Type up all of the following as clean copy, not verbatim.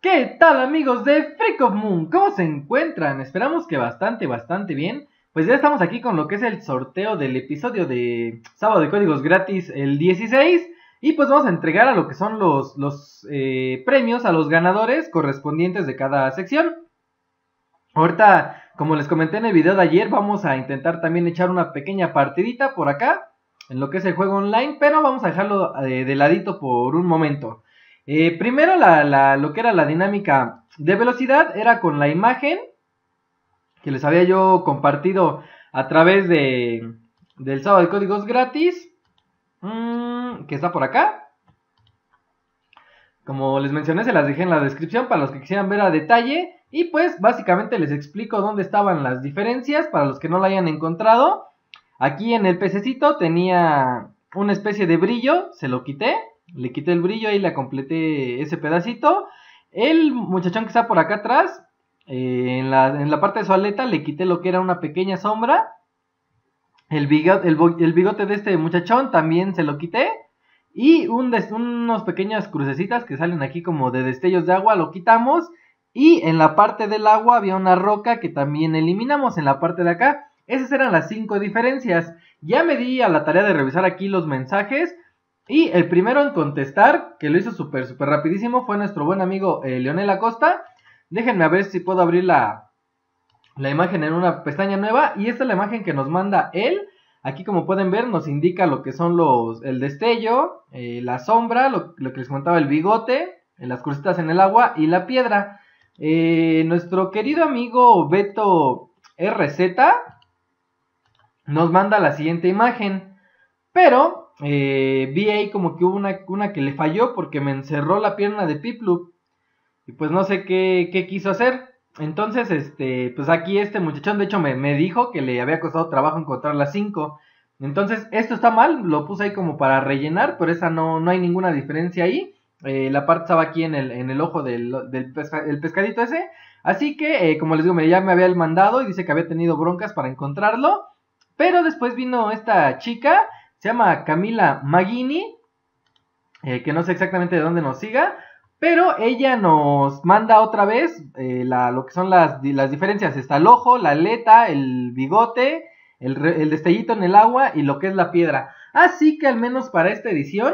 ¿Qué tal, amigos de Freak of Moon? ¿Cómo se encuentran? Esperamos que bastante bien. Pues ya estamos aquí con lo que es el sorteo del episodio de Sábado de Códigos Gratis, el 16. Y pues vamos a entregar a lo que son los premios a los ganadores correspondientes de cada sección. Ahorita, como les comenté en el video de ayer, vamos a intentar también echar una pequeña partidita por acá, en lo que es el juego online, pero vamos a dejarlo de ladito por un momento. Primero lo que era la dinámica de velocidad era con la imagen que les había yo compartido a través del sábado de códigos gratis, que está por acá. Como les mencioné, se las dejé en la descripción para los que quisieran ver a detalle. Y pues básicamente les explico dónde estaban las diferencias para los que no la hayan encontrado. Aquí en el pececito tenía una especie de brillo, se lo quité. Le quité el brillo y le completé ese pedacito. El muchachón que está por acá atrás, en la parte de su aleta, le quité lo que era una pequeña sombra. El bigote de este muchachón también se lo quité. Y unos pequeñas crucecitas que salen aquí como de destellos de agua, lo quitamos. Y en la parte del agua había una roca que también eliminamos en la parte de acá. Esas eran las 5 diferencias. Ya me di a la tarea de revisar aquí los mensajes. Y el primero en contestar, que lo hizo súper rapidísimo, fue nuestro buen amigo Leonel Acosta. Déjenme a ver si puedo abrir la imagen en una pestaña nueva. Y esta es la imagen que nos manda él. Aquí, como pueden ver, nos indica lo que son el destello, la sombra, lo que les contaba, el bigote, las crucitas en el agua y la piedra. Nuestro querido amigo Beto RZ nos manda la siguiente imagen. Pero vi ahí como que hubo una que le falló porque me encerró la pierna de Piplup. Y pues no sé qué quiso hacer. Entonces, pues aquí este muchachón de hecho me dijo que le había costado trabajo encontrar las 5. Entonces, esto está mal, lo puse ahí como para rellenar, pero esa no hay ninguna diferencia ahí. La parte estaba aquí en el ojo del pescadito ese. Así que, como les digo, ya me había mandado y dice que había tenido broncas para encontrarlo. Pero después vino esta chica, se llama Camila Maggini, que no sé exactamente de dónde nos siga. Pero ella nos manda otra vez lo que son las diferencias. Está el ojo, la aleta, el bigote, el destellito en el agua y lo que es la piedra. Así que al menos para esta edición,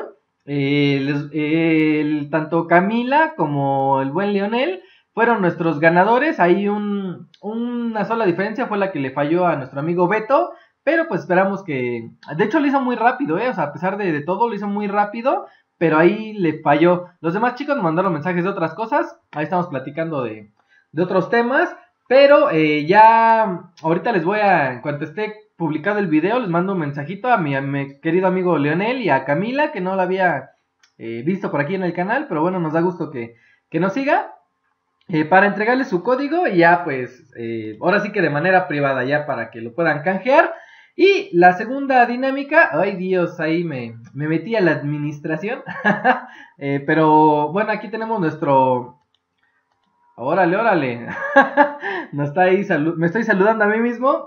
tanto Camila como el buen Leonel fueron nuestros ganadores. Ahí una sola diferencia fue la que le falló a nuestro amigo Beto. Pero pues esperamos que... De hecho lo hizo muy rápido, o sea, a pesar de todo lo hizo muy rápido. Pero ahí le falló. Los demás chicos me mandaron mensajes de otras cosas. Ahí estamos platicando de otros temas. Pero ya ahorita les voy en cuanto esté publicado el video, les mando un mensajito a mi querido amigo Leonel y a Camila, que no la había visto por aquí en el canal. Pero bueno, nos da gusto que nos siga. Para entregarles su código y ya pues, ahora sí que de manera privada ya para que lo puedan canjear. Y la segunda dinámica, ay Dios, ahí me metí a la administración. Pero bueno, aquí tenemos nuestro... Órale. No está ahí, me estoy saludando a mí mismo.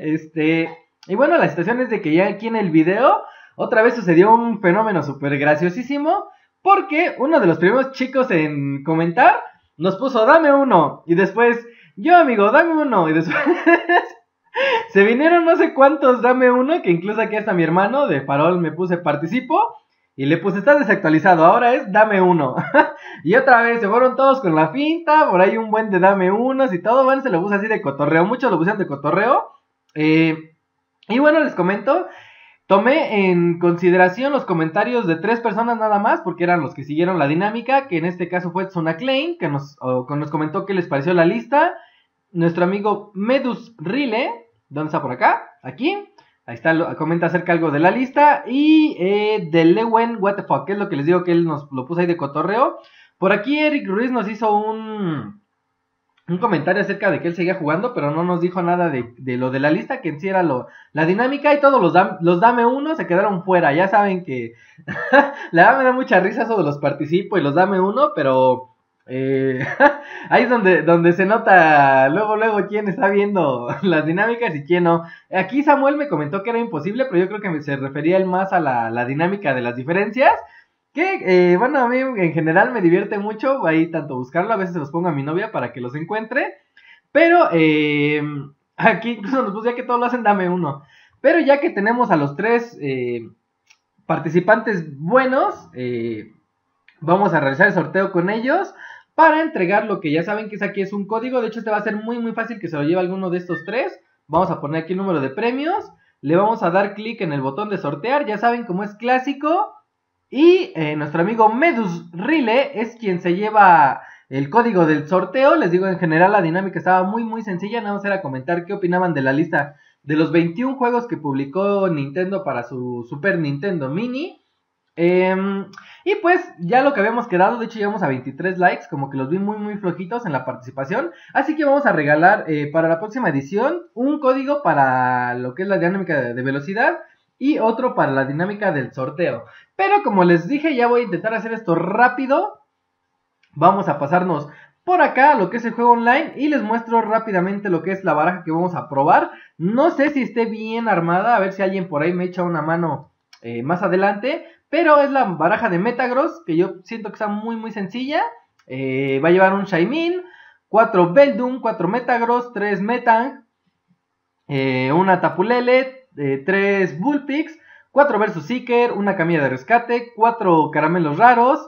Y bueno, la situación es de que ya aquí en el video otra vez sucedió un fenómeno súper graciosísimo. Porque uno de los primeros chicos en comentar nos puso dame uno. Y después, yo amigo, dame uno. Y después... Se vinieron no sé cuántos, dame uno, que incluso aquí hasta mi hermano de Farol me puse participo y le puse estás desactualizado, ahora es dame uno. Y otra vez se fueron todos con la finta, por ahí un buen de dame unos y todo, bueno, se lo puse así de cotorreo, muchos lo pusieron de cotorreo. Y bueno, les comento, tomé en consideración los comentarios de 3 personas nada más, porque eran los que siguieron la dinámica, que en este caso fue Tsuna Klein, que nos comentó qué les pareció la lista. Nuestro amigo Medus Rile, ¿dónde está por acá? Aquí. Ahí está, comenta acerca algo de la lista. Y de Lewen, what the fuck, que es lo que les digo que él nos lo puso ahí de cotorreo. Por aquí Eric Ruiz nos hizo un comentario acerca de que él seguía jugando, pero no nos dijo nada de lo de la lista, que en sí era la dinámica. Y todos los dame uno se quedaron fuera. Ya saben que la verdad me da mucha risa eso de los participo y los dame uno, pero... ahí es donde se nota luego quién está viendo las dinámicas y quién no. Aquí Samuel me comentó que era imposible, pero yo creo que se refería él más a la dinámica de las diferencias. Bueno, a mí en general me divierte mucho ahí tanto buscarlo, a veces se los pongo a mi novia para que los encuentre, pero aquí incluso nos puso ya que todos lo hacen, dame uno. Pero ya que tenemos a los tres participantes buenos, vamos a realizar el sorteo con ellos para entregar lo que ya saben que es aquí, es un código. De hecho este va a ser muy muy fácil que se lo lleve alguno de estos tres. Vamos a poner aquí el número de premios, le vamos a dar clic en el botón de sortear, ya saben cómo es clásico. Y nuestro amigo Medus Rile es quien se lleva el código del sorteo. Les digo, en general la dinámica estaba muy muy sencilla. Nada más era comentar qué opinaban de la lista de los 21 juegos que publicó Nintendo para su Super Nintendo Mini. Y pues ya lo que habíamos quedado, de hecho llegamos a 23 likes, como que los vi muy muy flojitos en la participación. Así que vamos a regalar para la próxima edición un código para lo que es la dinámica de velocidad y otro para la dinámica del sorteo. Pero como les dije, ya voy a intentar hacer esto rápido. Vamos a pasarnos por acá a lo que es el juego online y les muestro rápidamente lo que es la baraja que vamos a probar. No sé si esté bien armada, a ver si alguien por ahí me echa una mano más adelante. Pero es la baraja de Metagross, que yo siento que está muy muy sencilla. Va a llevar un Shaymin, 4 Beldum, 4 Metagross, 3 Metang, una Tapu Lele, 3 Bullpix, 4 Versus Seeker, una camilla de rescate, 4 caramelos raros,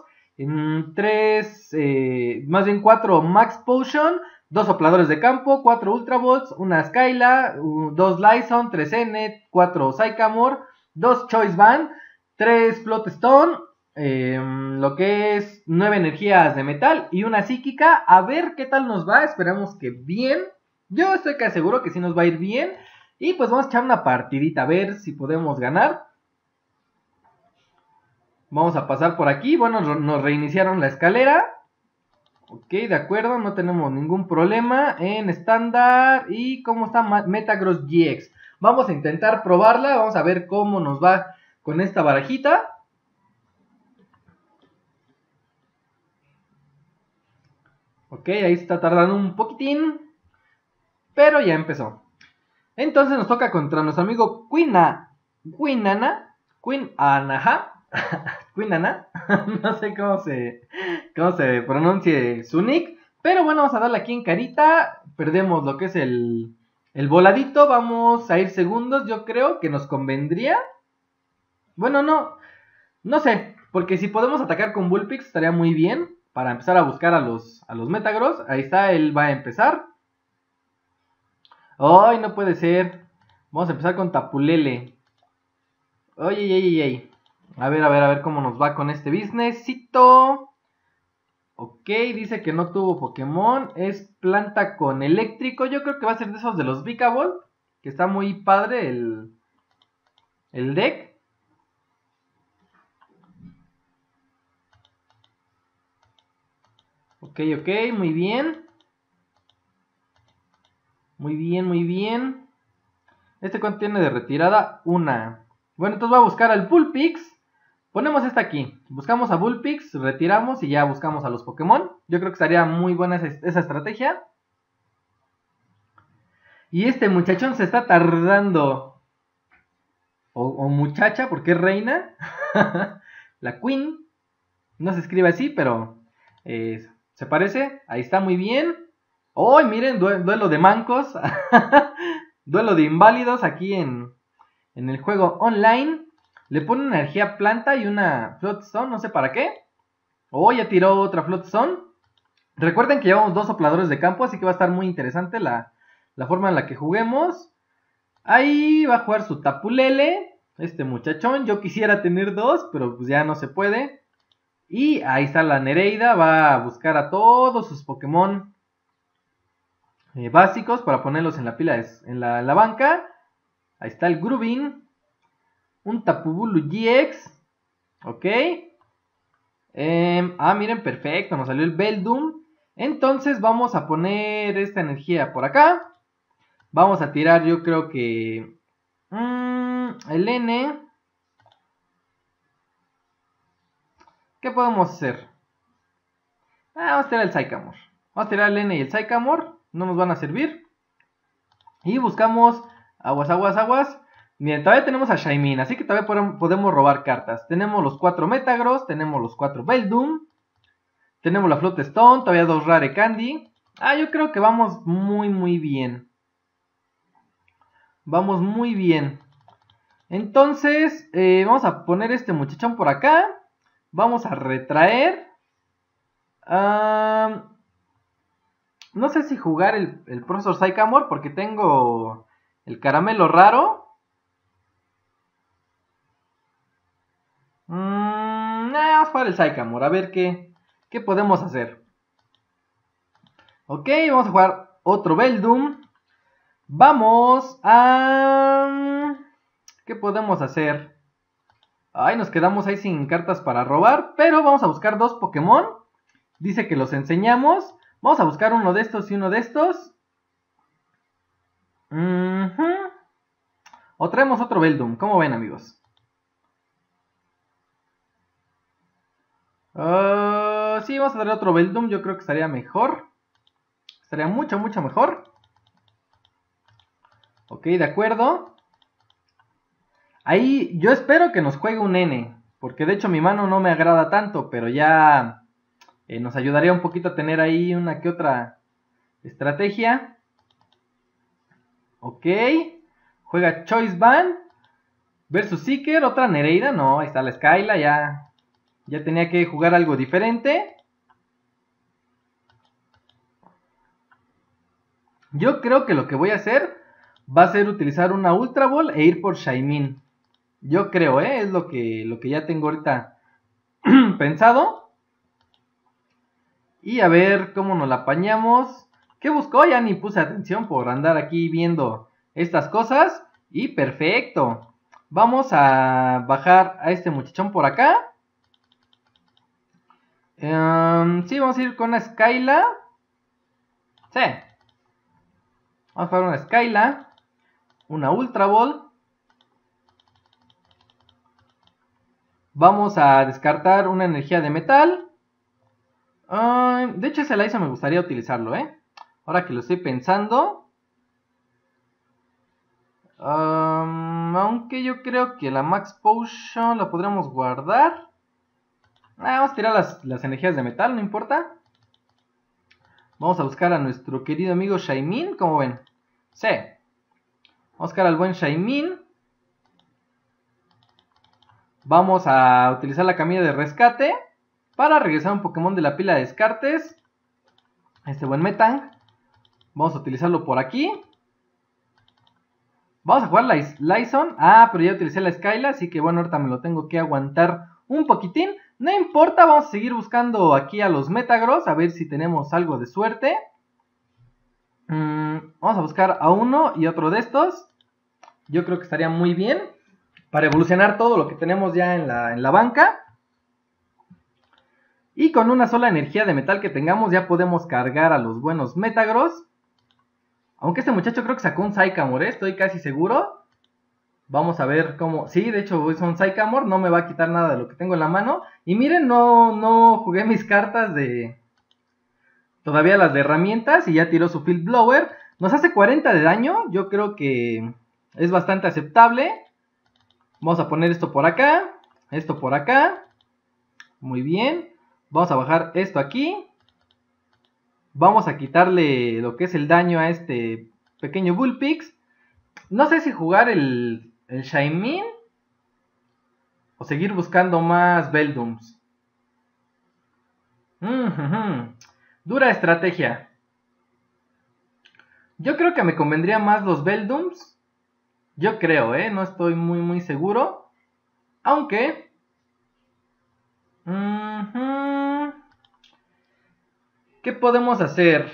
4 Max Potion, 2 sopladores de campo, 4 Ultra Balls, una Skyla, 2 Lyson, 3 N, 4 Sycamore, 2 Choice Band, 3 Float Stone, lo que es 9 energías de metal y una psíquica. A ver qué tal nos va, esperamos que bien. Yo estoy casi seguro que sí nos va a ir bien. Y pues vamos a echar una partidita a ver si podemos ganar. Vamos a pasar por aquí. Bueno, nos reiniciaron la escalera. Ok, de acuerdo, no tenemos ningún problema en estándar. ¿Y cómo está Metagross GX? Vamos a intentar probarla, vamos a ver cómo nos va con esta barajita. Ok, ahí está tardando un poquitín, pero ya empezó. Entonces nos toca contra nuestro amigo Quinana, no sé cómo se pronuncie su nick, pero bueno, vamos a darle aquí en carita. Perdemos lo que es el voladito, vamos a ir segundos, yo creo que nos convendría. Bueno, no sé, porque si podemos atacar con Bullpix estaría muy bien para empezar a buscar a los Metagross. Ahí está, él va a empezar. ¡Ay, no puede ser! Vamos a empezar con Tapu Lele. ¡Ay! A ver cómo nos va con este businessito. Ok, dice que no tuvo Pokémon. Es planta con eléctrico. Yo creo que va a ser de esos de los Vikaball, que está muy padre el deck. Ok, muy bien. Muy bien. ¿Este cuánto tiene de retirada? Una. Bueno, entonces voy a buscar al Bullpix. Ponemos esta aquí. Buscamos a Bullpix, retiramos y ya buscamos a los Pokémon. Yo creo que estaría muy buena esa estrategia. Y este muchachón se está tardando. O muchacha, porque es reina. La Queen. No se escribe así, pero se parece. Ahí está, muy bien. ¡Oh, miren! Duelo de mancos. Duelo de inválidos aquí en el juego online. Le pone una energía planta y una Floatstone, no sé para qué. Oh, ya tiró otra Floatstone. Recuerden que llevamos 2 sopladores de campo, así que va a estar muy interesante la forma en la que juguemos. Ahí va a jugar su Tapu Lele, este muchachón. Yo quisiera tener 2, pero pues ya no se puede. Y ahí está la Nereida, va a buscar a todos sus Pokémon básicos para ponerlos en la pila, en la banca. Ahí está el Groovin. Un Tapu Bulu GX. Ok. Miren, perfecto. Nos salió el Beldum. Entonces vamos a poner esta energía por acá. Vamos a tirar, yo creo que el N. ¿Qué podemos hacer? Vamos a tirar el Sycamore. Vamos a tirar el N y el Sycamore. No nos van a servir. Y buscamos aguas. Bien, todavía tenemos a Shaymin, así que todavía podemos robar cartas. Tenemos los 4 Metagross, tenemos los 4 Beldum, tenemos la Float Stone, todavía 2 Rare Candy. Yo creo que vamos muy bien. Vamos muy bien. Entonces, vamos a poner este muchachón por acá. Vamos a retraer. No sé si jugar el Profesor Sycamore porque tengo el caramelo raro. Vamos a jugar el Sycamore, a ver qué podemos hacer. Ok, vamos a jugar otro Beldum. Vamos a... ¿Qué podemos hacer? Nos quedamos ahí sin cartas para robar, pero vamos a buscar 2 Pokémon. Dice que los enseñamos. Vamos a buscar uno de estos y uno de estos. O traemos otro Beldum, ¿cómo ven, amigos? Sí, vamos a traer otro Beldum, yo creo que estaría mejor. Estaría mucho mejor. Ok, de acuerdo. Ahí yo espero que nos juegue un N. Porque de hecho mi mano no me agrada tanto. Pero ya nos ayudaría un poquito a tener ahí una que otra estrategia. Ok. Juega Choice Band versus Seeker. Otra Nereida. No, ahí está la Skyla. Ya tenía que jugar algo diferente. Yo creo que lo que voy a hacer va a ser utilizar una Ultra Ball e ir por Shaymin. Yo creo, es lo que ya tengo ahorita pensado. Y a ver cómo nos la apañamos. ¿Qué buscó? Ya ni puse atención por andar aquí viendo estas cosas. Y perfecto. Vamos a bajar a este muchachón por acá. Sí, vamos a ir con una Skyla. Sí. Vamos a jugar una Skyla. Una Ultra Ball. Vamos a descartar una energía de metal. De hecho ese Lysa me gustaría utilizarlo, ahora que lo estoy pensando. Aunque yo creo que la Max Potion la podríamos guardar. Vamos a tirar las energías de metal, no importa. Vamos a buscar a nuestro querido amigo Shaymin, como ven. Sí. Vamos a buscar al buen Shaymin. Vamos a utilizar la camilla de rescate para regresar un Pokémon de la pila de descartes. Este buen Metang. Vamos a utilizarlo por aquí. Vamos a jugar la Lyson. Pero ya utilicé la Skyla, así que bueno, ahorita me lo tengo que aguantar un poquitín. No importa, vamos a seguir buscando aquí a los Metagross, a ver si tenemos algo de suerte. Vamos a buscar a uno y otro de estos. Yo creo que estaría muy bien para evolucionar todo lo que tenemos ya en la banca. Y con una sola energía de metal que tengamos ya podemos cargar a los buenos Metagross. Aunque este muchacho creo que sacó un Sycamore, estoy casi seguro. Vamos a ver cómo... Sí, de hecho es un Sycamore, no me va a quitar nada de lo que tengo en la mano. Y miren, no jugué mis cartas de... Todavía las de herramientas y ya tiró su Field Blower. Nos hace 40 de daño, yo creo que es bastante aceptable. Vamos a poner esto por acá, esto por acá. Muy bien. Vamos a bajar esto aquí. Vamos a quitarle lo que es el daño a este pequeño Bullpix. No sé si jugar el Shaymin o seguir buscando más Beldums. Dura estrategia. Yo creo que me convendría más los Beldums. Yo creo, no estoy muy seguro. Aunque... ¿Qué podemos hacer?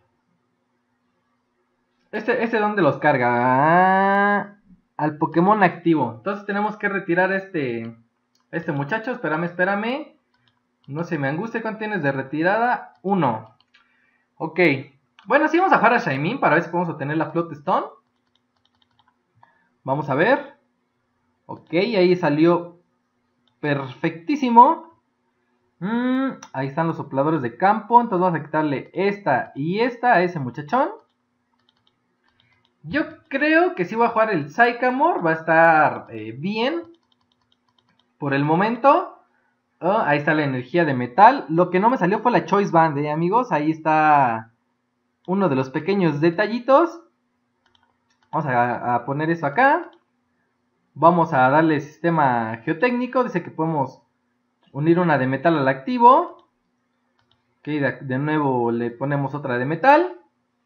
¿Este dónde los carga? Al Pokémon activo. Entonces tenemos que retirar este muchacho. Espérame. No se me angustie. ¿Cuánto tienes de retirada? 1. Ok. Bueno, sí, vamos a jugar a Shaymin para ver si podemos obtener la Float Stone. Vamos a ver. Ok, ahí salió perfectísimo. Ahí están los sopladores de campo. Entonces vamos a quitarle esta y esta a ese muchachón. Yo creo que si voy a jugar el Sycamore, va a estar bien. Por el momento. Oh, ahí está la energía de metal. Lo que no me salió fue la Choice Band, amigos. Ahí está uno de los pequeños detallitos. Vamos a poner eso acá. Vamos a darle sistema geotécnico. Dice que podemos unir una de metal al activo. Ok, de nuevo le ponemos otra de metal.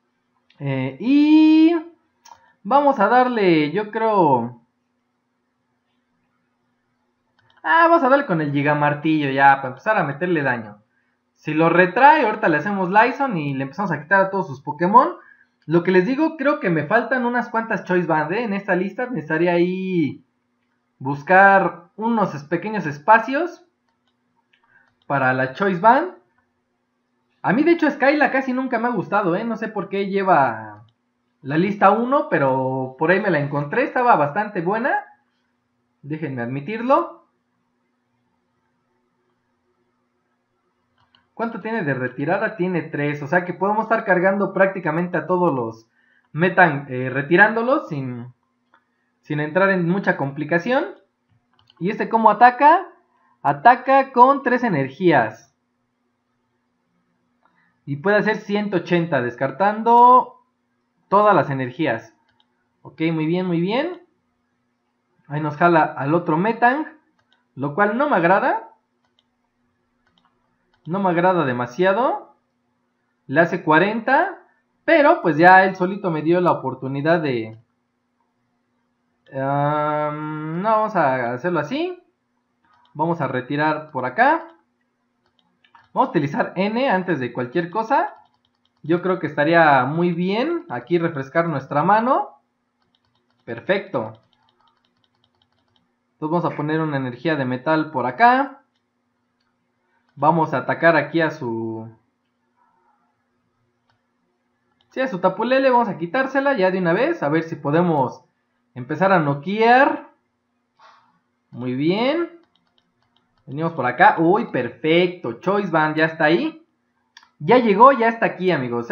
Y vamos a darle, yo creo... vamos a darle con el gigamartillo ya, para empezar a meterle daño. Si lo retrae, ahorita le hacemos Lyson y le empezamos a quitar a todos sus Pokémon. Lo que les digo, creo que me faltan unas cuantas Choice Band, en esta lista. Necesitaría ahí buscar unos pequeños espacios para la Choice Band. A mí de hecho Skyla casi nunca me ha gustado, no sé por qué lleva la lista 1, pero por ahí me la encontré, estaba bastante buena. Déjenme admitirlo. ¿Cuánto tiene de retirada? Tiene 3, o sea que podemos estar cargando prácticamente a todos los Metan retirándolos sin entrar en mucha complicación. ¿Y este cómo ataca? Ataca con 3 energías. Y puede hacer 180, descartando todas las energías. Ok, muy bien, muy bien. Ahí nos jala al otro Metang, lo cual no me agrada. No me agrada demasiado. Le hace 40. Pero pues ya él solito me dio la oportunidad de... no, vamos a hacerlo así. Vamos a retirar por acá. Vamos a utilizar N antes de cualquier cosa. Yo creo que estaría muy bien aquí refrescar nuestra mano. Perfecto. Entonces vamos a poner una energía de metal por acá. Vamos a atacar aquí a su... Sí, a su Tapu Lele. Vamos a quitársela ya de una vez. A ver si podemos empezar a noquear. Muy bien. Venimos por acá. Uy, perfecto. Choice Band ya está ahí. Ya llegó, ya está aquí, amigos,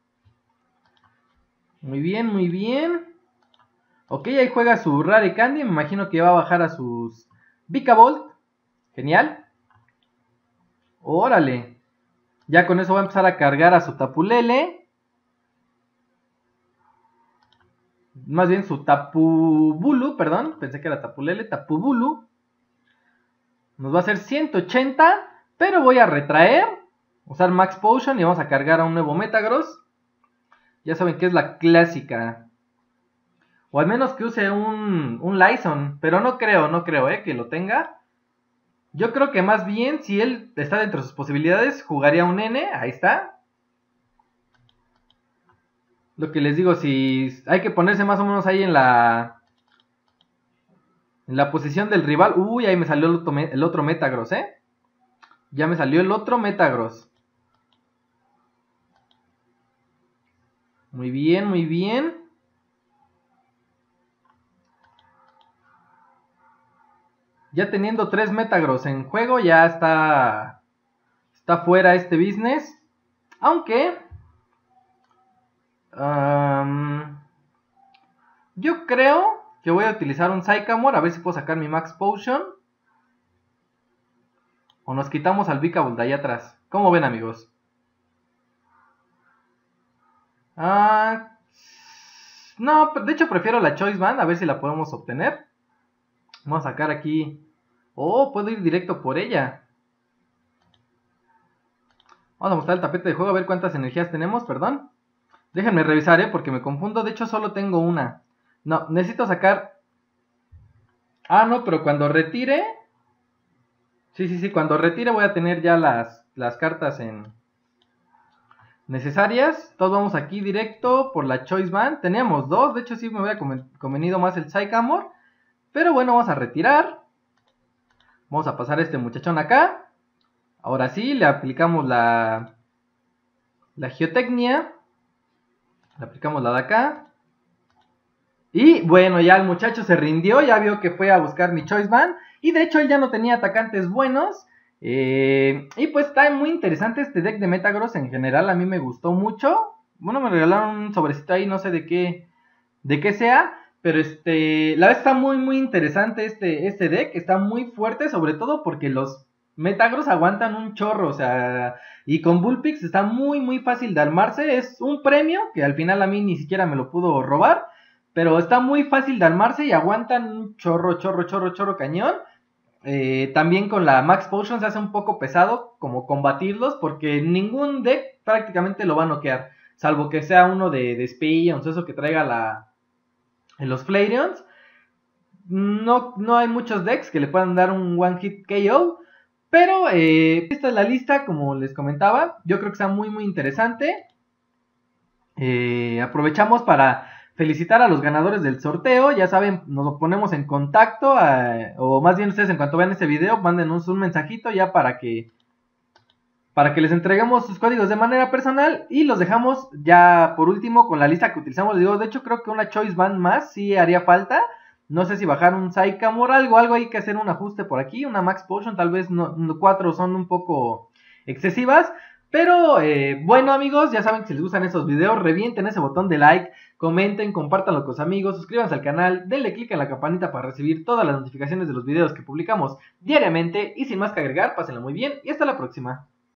Muy bien, muy bien. Ok, ahí juega su Rare Candy. Me imagino que va a bajar a sus Vikavolt. Genial. Órale. Ya con eso va a empezar a cargar a su Tapu Lele. Más bien su Tapu Bulu, perdón. Pensé que era Tapu Lele. Tapu Bulu. Nos va a hacer 180. Pero voy a retraer. Usar Max Potion y vamos a cargar a un nuevo Metagross. Ya saben que es la clásica. O al menos que use un Lyson. Pero no creo, que lo tenga. Yo creo que más bien, si él está dentro de sus posibilidades, jugaría un N. Ahí está. Lo que les digo, si hay que ponerse más o menos ahí en la posición del rival. Uy, ahí me salió el otro Metagross, Ya me salió el otro Metagross. Muy bien, muy bien. Ya teniendo 3 Metagross en juego, ya está fuera este business. Aunque yo creo que voy a utilizar un Sycamore. A ver si puedo sacar mi Max Potion. O nos quitamos al Vikavolt de allá atrás. ¿Cómo ven, amigos? No, de hecho prefiero la Choice Band. A ver si la podemos obtener. Vamos a sacar aquí. Oh, puedo ir directo por ella. Vamos a mostrar el tapete de juego a ver cuántas energías tenemos, perdón. Déjenme revisar, porque me confundo. De hecho solo tengo una. No, necesito sacar... no, pero cuando retire... Sí, cuando retire voy a tener ya las cartas necesarias. Entonces vamos aquí directo por la Choice Band. Teníamos 2, de hecho sí me hubiera convenido más el Sycamore. Pero bueno, vamos a retirar. Vamos a pasar a este muchachón acá. Ahora sí, le aplicamos la geotecnia. Le aplicamos la de acá. Y bueno, ya el muchacho se rindió. Ya vio que fue a buscar mi Choice Band. Y de hecho él ya no tenía atacantes buenos. Y pues está muy interesante este deck de Metagross en general. A mí me gustó mucho. Bueno, me regalaron un sobrecito ahí, no sé de qué de qué sea. Pero la verdad está muy muy interesante este deck, está muy fuerte, sobre todo porque los Metagross aguantan un chorro, o sea, y con Bullpix está muy muy fácil de armarse, es un premio que al final a mí ni siquiera me lo pudo robar, pero está muy fácil de armarse y aguantan un chorro cañón. También con la Max Potion se hace un poco pesado como combatirlos, porque ningún deck prácticamente lo va a noquear, salvo que sea uno de Spions, eso que traiga en los Flareons. No hay muchos decks que le puedan dar un one hit KO. Pero esta es la lista, como les comentaba. Yo creo que está muy muy interesante. Aprovechamos para felicitar a los ganadores del sorteo. Ya saben, nos ponemos en contacto. O más bien ustedes en cuanto vean este video, mándenos un mensajito ya para que les entreguemos sus códigos de manera personal. Y los dejamos ya por último con la lista que utilizamos. Les digo, de hecho creo que una Choice Band más sí haría falta. No sé si bajar un Sycamore, algo hay que hacer un ajuste por aquí. Una Max Potion, tal vez 4 son un poco excesivas. Pero bueno amigos, ya saben que si les gustan estos videos, revienten ese botón de like, comenten, compártanlo con sus amigos, suscríbanse al canal, denle click en la campanita para recibir todas las notificaciones de los videos que publicamos diariamente. Y sin más que agregar, pásenla muy bien y hasta la próxima.